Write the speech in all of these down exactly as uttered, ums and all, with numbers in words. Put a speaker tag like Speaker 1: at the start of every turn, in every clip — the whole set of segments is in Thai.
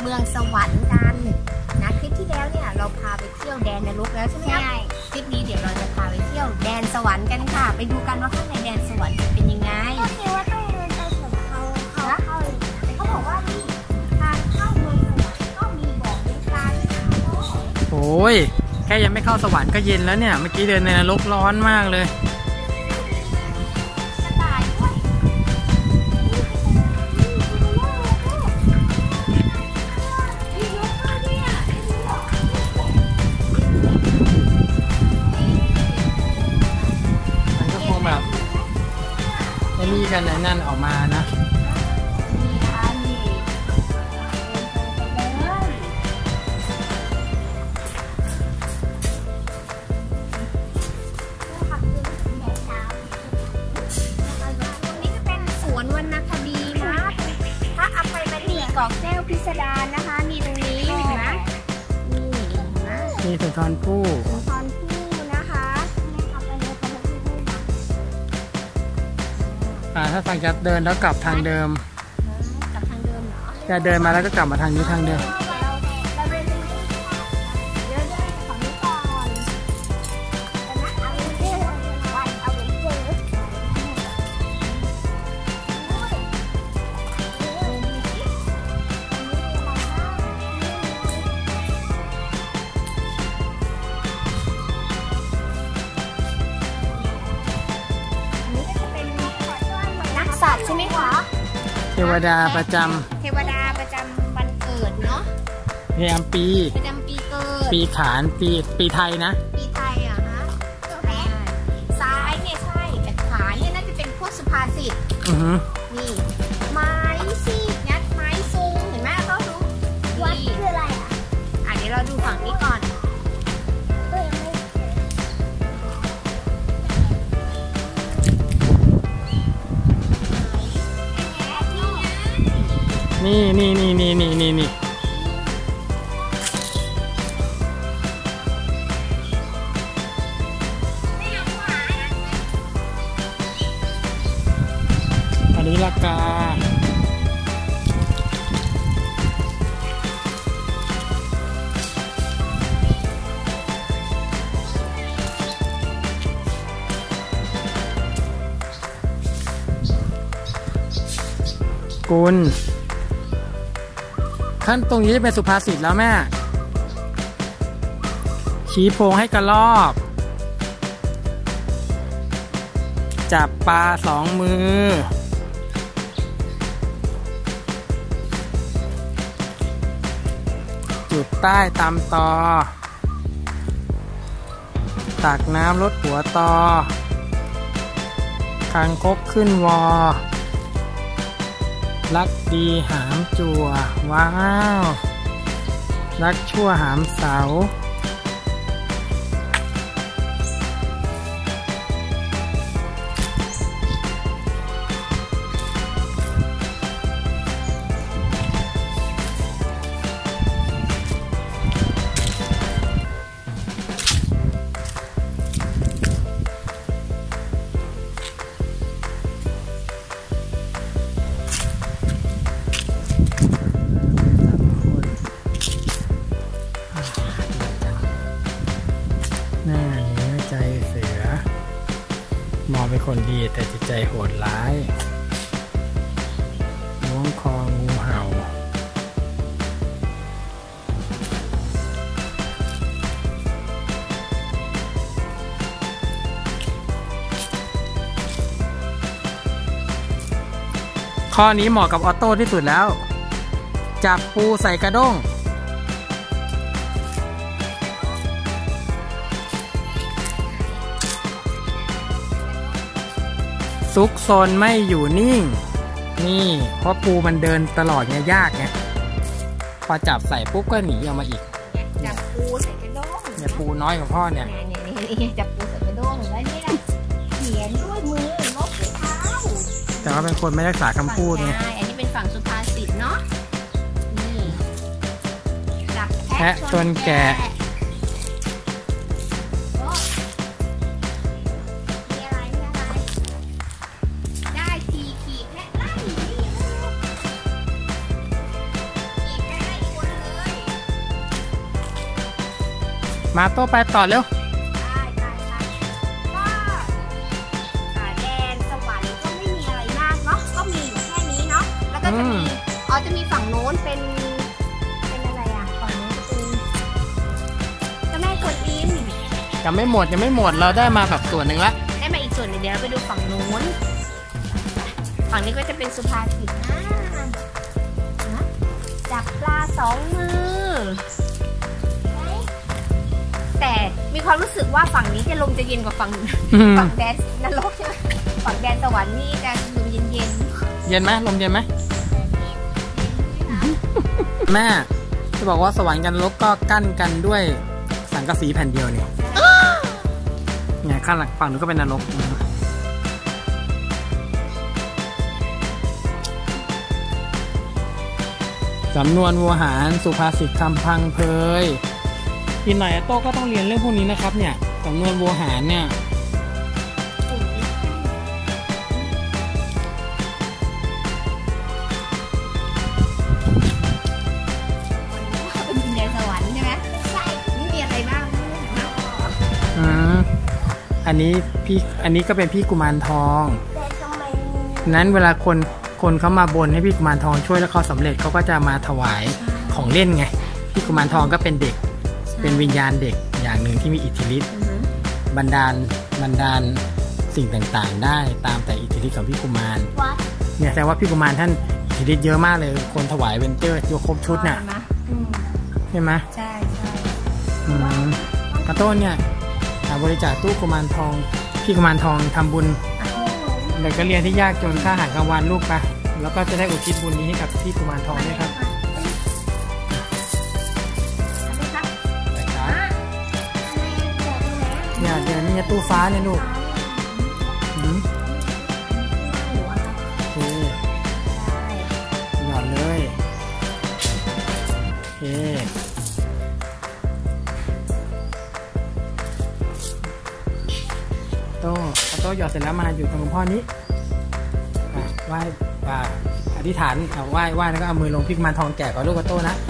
Speaker 1: เมืองสวรรค์กันนะคลิปที่แล้วเนี่ยเราพาไปเที่ยวแดนนรกแล้วใช่ไหมครับคลิปนี้เดี๋ยวเราจะพาไปเที่ยวแดนสวรรค์กันค่ะไปดูกันว่าข้างในแดนสวรรค์จะเป็นยังไง
Speaker 2: ก็คิดว่าต้องเดินไปถึงเขาเขาเข้า
Speaker 1: เขาบอกว่านี่ทางเข้าเมืองสวรรค์ก็มีบอกเลี้ยงปลาด้วยนะ
Speaker 3: โอ้ยแค่ยังไม่เข้าสวรรค์ก็เย็นแล้วเนี่ยเมื่อกี้เดินในนรกร้อนมากเลยนี่กันนั่นออกมานะ
Speaker 1: เกาะแก้วพิสดารนะคะมีตรงนี้นะนี่นะ
Speaker 3: มีสุนทรภู่
Speaker 1: สุนทรภู่นะคะ
Speaker 3: อ่าถ้าฟังจะเดินแล้วกลับทางเดิม
Speaker 1: กลับทางเดิมเหรอ
Speaker 3: จะเดินมาแล้วก็กลับมาทางนี้ทางเดิม
Speaker 1: ใช่ไหมคะ
Speaker 3: เทวดาประจ
Speaker 1: ำเทวดาประจำวันเกิดเนาะ
Speaker 3: ประจำปี
Speaker 1: ประจำปีเกิด
Speaker 3: ปีขานปีปีไทยนะ
Speaker 1: ปีไทยอ่ะฮะซ้ายเนี่ยใช่แต่ขาเนี่ยน่าจะเป็นพวกสุภาษิต
Speaker 3: อือฮึ
Speaker 1: นี่ไม้ซีกยัดไม้ซุงเห็นไหมเขาดู
Speaker 2: วัดคืออะไรอ่ะ
Speaker 1: อ่ะเดี๋ยวเราดูฝั่งนี้ก่อน
Speaker 3: นี่นี่นี่นี่นี่นี่นี่อันนี้ราคากุลขั้นตรงนี้จะเป็นสุภาษิตแล้วแม่ชี้โพงให้กระรอกจับปลาสองมือจุดใต้ตำตอตักน้ำลดหัวตอคางคกขึ้นวอรักดีหามจั่วว้าวรักชั่วหามเสาหน้าเนื้อใจเสือมองเป็นคนดีแต่จิตใจโหดร้ายล้วงคองูเห่าข้อนี้เหมาะกับออโต้ที่สุดแล้วจับปูใส่กระด้งซุกซนไม่อยู่นิ่งนี่เพราะปูมันเดินตลอดไงยากไงพอจับใส่ปุ๊บก็หนีออกมาอีก
Speaker 1: จับปูใส่กระด้ง
Speaker 3: เนี่ยปูน้อยกว่าพ่อเนี่ย
Speaker 1: เนี่ยจับปูใส่กระด้งแล้วนี่แหละเขียนด้วยมือลบด้วยเท้า
Speaker 3: แต่ว่าเป็นคนไม่รักษาคำพูดไง
Speaker 1: อันนี้เป็นฝั่งสุภาษิตเนาะนี่จับ
Speaker 3: แพะชนแกะ
Speaker 1: ค
Speaker 3: มาโต้ไปต่อเร็ว
Speaker 1: ได้ได้ได้ก็อ่าแดนสวรรค์ก็ไม่มีอะไรมากเนาะก็มีอยู่แค่นี้เนาะแล้วก็จะมีอ๋อจะมีฝั่งโน้นเป็นเป็นอะไรอ่ะฝั่งโน้นเป็นเจ้าแม่กวนอิม
Speaker 3: ยังไม่หมดยังไม่หมดเราได้มาแบบส่วนหนึ่งละ
Speaker 1: ได้มาอีกส่วนหนึ่งเดี๋ยวเราไปดูฝั่งโน้นฝั่งนี้ก็จะเป็นสุภาษิตนะนะจับปลาสองมือแต่มีความรู้สึกว่าฝั่งนี้จะลมจะเย็นกว่าฝั่ง
Speaker 3: อืม
Speaker 1: ฝั่งแดนนรกใช่ไหมฝั่งแดนสวรรค์นี่จะลมเย็น
Speaker 3: เย็นไหมลมเย็นไหมแม่จะบอกว่าสวรรค์กันนรกก็กั้นกันด้วยสังกะสีแผ่นเดียวเนี่ยไงข้างหลังฝั่งนู้นก็เป็นนรกสำนวนวัวหารสุภาษิตคำพังเพยอีกหน่อยโต้ก็ต้องเรียนเรื่องพวกนี้นะครับเนี่ยสำนวนวัวหารเนี่ย
Speaker 1: ๆเป็นดินแดนสวรรค์ใช่ไหมใช่นี่มีอะไรบ้าง
Speaker 3: อืมอันนี้พี่อันนี้ก็เป็นพี่กุมารทอง
Speaker 2: แต่ทำไม
Speaker 3: นั้นเวลาคนคนเขามาบนให้พี่กุมารทองช่วยแล้วเขาสำเร็จเขาก็จะมาถวายของเล่นไงพี่กุมารทองก็เป็นเด็กเป็นวิญญาณเด็กอย่างหนึ่งที่มีอิทธิฤทธิ์บันดาลบันดาลสิ่งต่างๆได้ตามแต่อิทธิฤทธิ์ของพี่กุมาร
Speaker 2: วัด
Speaker 3: เนี่ยแสดงว่าพี่กุมารท่านอิทธิฤทธิ์เยอะมากเลยคนถวายเวนเจอร์ยกครบชุดน่ะ
Speaker 1: อืม
Speaker 3: ใช่ไหม
Speaker 1: ใช่ใช่
Speaker 3: อืมกระต้นเนี่ยบริจาคตู้กุมารทองพี่กุมารทองทำบุญเด็กก็เรียนที่ยากจนค่าอาหารกลางวันลูกไปแล้วก็จะได้อุทิศบุญนี้ให้กับพี่กุมารทองด้วยครับเนี่ยเดี๋ยวนี้ตู้ฟ้าเนี่ยลูกอืมโอเคหยอดเลยโอเคโต้โต้หยอดเสร็จแล้วมาอยู่ตรงหลวงพ่อนี้อ่ะไหว้อ่าอธิษฐานเอาไหว้ไหว้แล้วก็เอามือลงพี่กุมารทองแก่กับลูกกระโต้นะ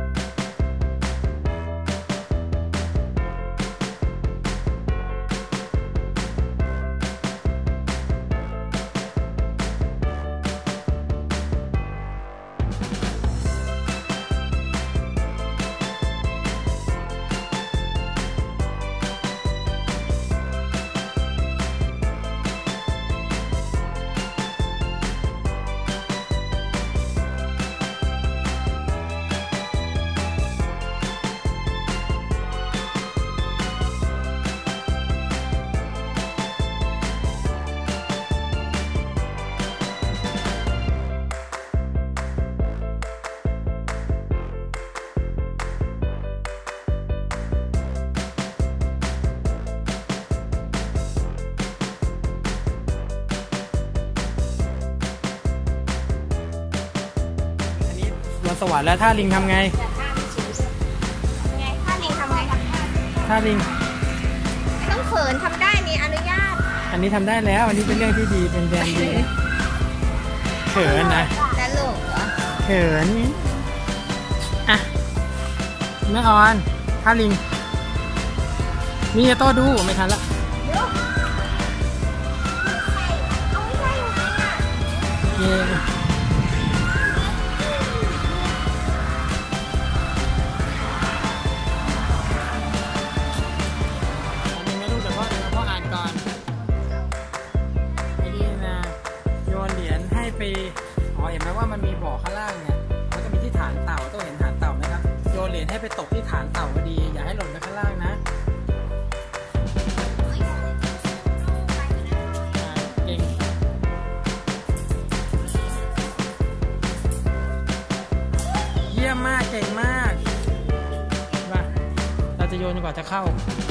Speaker 3: บนสวรรค์แล้วท่าลิงทำไง
Speaker 1: ไงถ้าลิงทำไง
Speaker 3: ท่าลิง
Speaker 1: ไม่ต้องเขินทำได้มีอนุญาต
Speaker 3: อันนี้ทำได้แล้วอันนี้เป็นเรื่องที่ดีเป็นแดนดีเขินนะ
Speaker 1: ตลกเหรอ
Speaker 3: เขินอ่ะแม่ออนท่าลิงมีโต้ดูไม่ทันละโอเคไปอ๋อเห็นไหมว่ามันมีบ่อข้างล่างเนี่ยมันก็มีที่ฐานเต่าต้องเห็นฐานเต่าไหมครับโยนเหรียญให้ไปตกที่ฐานเต่าก็ดีอย่าให้หล่นไปข้างล่างนะเก่งเยี่ยมมากเก่งมากมาเราจะโยนจนกว่าจะเข้า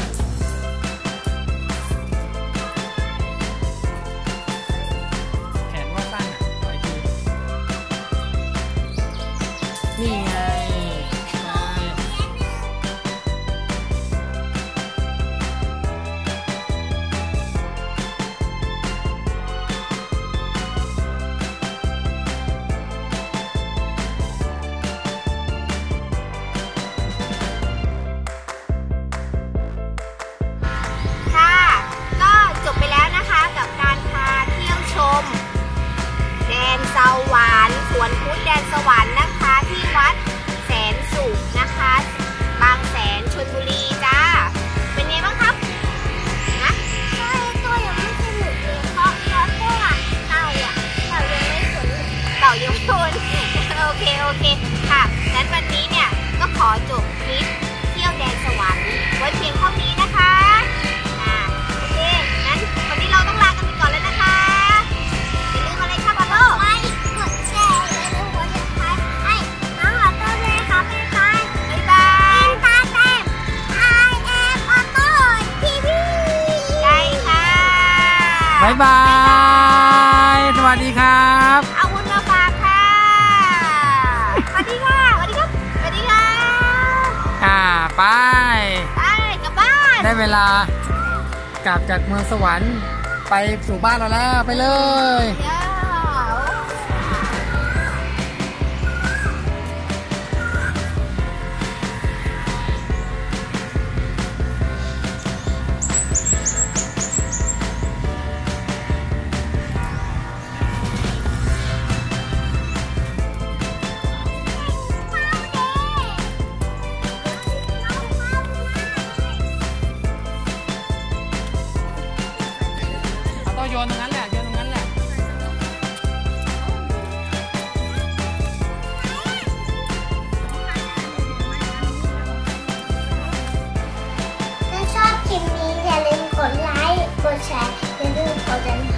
Speaker 3: นี่ไง
Speaker 1: สวรรค์นะคะที่วัดแสนสุขนะคะบางแสนชลบุรีจ้าเป็นไงบ้างครับนะก็ก็ยังไม่สนุกเลยเพราะเพราะพวกเต่าอ่ะเต่ายังไม่สนเต่ายังไม่สนโอเคโอเคค่ะงั้นวันนี้เนี่ยก็ขอจบคลิปเที่ยวแดนสวรรค์ไว้เพียงเท่านี้นะคะอ่าโอเคงั้นวันนี้เราต้องลากันไปก่อนแล้วนะคะอย่าลืมอะไรครับออโต้
Speaker 2: ไลค์กดแชร์อย่าลืมกดติดตามให้น้องออโต้ด้วยค่ะบ๊ายบาย
Speaker 1: บ๊ายบาย
Speaker 2: อินตาแต้ม I am ออโต้ทีวี
Speaker 1: ใช่ค่ะ
Speaker 3: บ๊ายบาย สวัสดีครับ
Speaker 1: เอาวุ้นมาฝากค่ะสวัสดีค่ะสวัสดีครับสวัสดีค่ะ
Speaker 3: อ่าไป
Speaker 1: ไปกลับบ้าน
Speaker 3: ได้เวลากลับจากเมืองสวรรค์ไปสู่บ้านเราแล้วไปเลย
Speaker 1: เดี๋ยว
Speaker 3: เอาตัวโยนตรงนั้นแหละโยนตรงนั้นแหละ
Speaker 2: ถ้าชอบคลิปนี้อย่าลืมกดไลค์ กดแชร์ อย่าลืมกดติดตาม